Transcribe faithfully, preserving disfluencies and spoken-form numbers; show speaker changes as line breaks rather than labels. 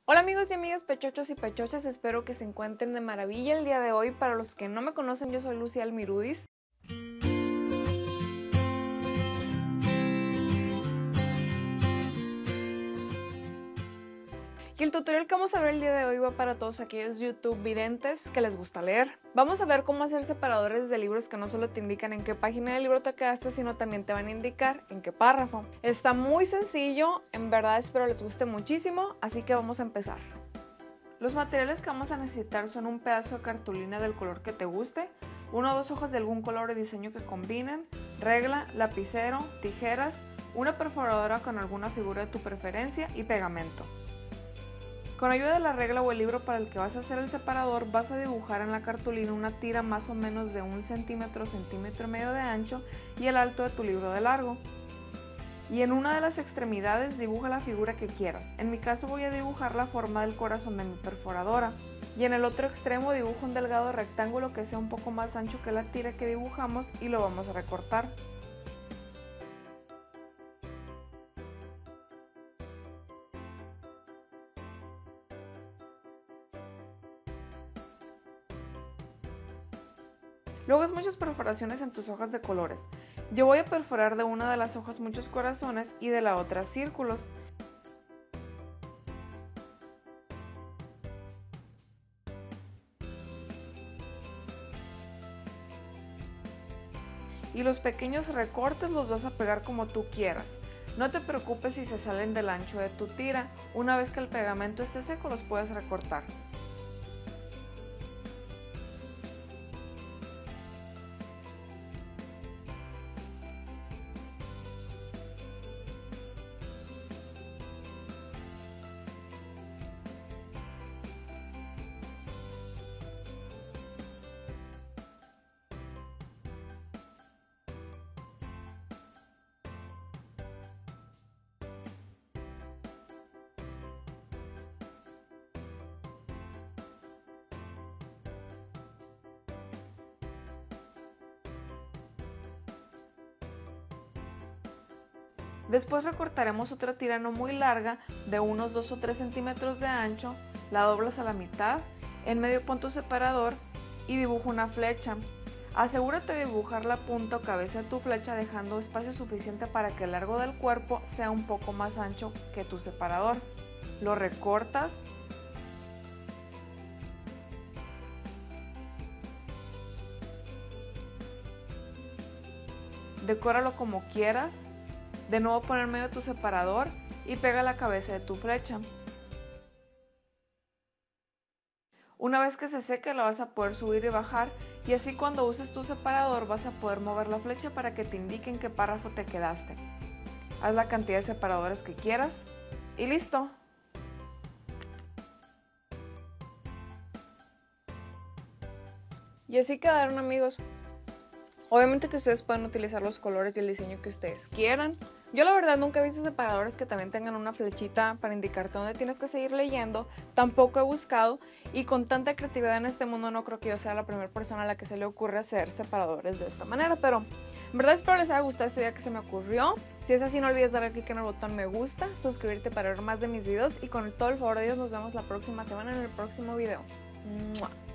Hola amigos y amigas pechochos y pechochas, espero que se encuentren de maravilla el día de hoy. Para los que no me conocen, yo soy Lucy Almirudis. Y el tutorial que vamos a ver el día de hoy va para todos aquellos YouTube videntes que les gusta leer. Vamos a ver cómo hacer separadores de libros que no solo te indican en qué página del libro te quedaste, sino también te van a indicar en qué párrafo. Está muy sencillo, en verdad espero les guste muchísimo, así que vamos a empezar. Los materiales que vamos a necesitar son un pedazo de cartulina del color que te guste, una o dos hojas de algún color o diseño que combinen, regla, lapicero, tijeras, una perforadora con alguna figura de tu preferencia y pegamento. Con ayuda de la regla o el libro para el que vas a hacer el separador, vas a dibujar en la cartulina una tira más o menos de un centímetro, centímetro y medio de ancho y el alto de tu libro de largo. Y en una de las extremidades dibuja la figura que quieras. En mi caso voy a dibujar la forma del corazón de mi perforadora. Y en el otro extremo dibujo un delgado rectángulo que sea un poco más ancho que la tira que dibujamos y lo vamos a recortar. Luego haz muchas perforaciones en tus hojas de colores. Yo voy a perforar de una de las hojas muchos corazones y de la otra círculos. Y los pequeños recortes los vas a pegar como tú quieras. No te preocupes si se salen del ancho de tu tira. Una vez que el pegamento esté seco los puedes recortar. Después recortaremos otra tira no muy larga de unos dos o tres centímetros de ancho, la doblas a la mitad, en medio pon tu separador y dibuja una flecha. Asegúrate de dibujar la punta o cabeza de tu flecha dejando espacio suficiente para que el largo del cuerpo sea un poco más ancho que tu separador. Lo recortas. Decóralo como quieras. De nuevo pon en medio tu separador y pega la cabeza de tu flecha. Una vez que se seque la vas a poder subir y bajar y así cuando uses tu separador vas a poder mover la flecha para que te indique en qué párrafo te quedaste. Haz la cantidad de separadores que quieras y listo. Y así quedaron, amigos. Obviamente que ustedes pueden utilizar los colores y el diseño que ustedes quieran. Yo la verdad nunca he visto separadores que también tengan una flechita para indicarte dónde tienes que seguir leyendo. Tampoco he buscado y con tanta creatividad en este mundo no creo que yo sea la primera persona a la que se le ocurre hacer separadores de esta manera. Pero en verdad espero les haya gustado esta idea que se me ocurrió. Si es así no olvides darle clic en el botón me gusta, suscribirte para ver más de mis videos y con todo el favor de Dios nos vemos la próxima semana en el próximo video. ¡Mua!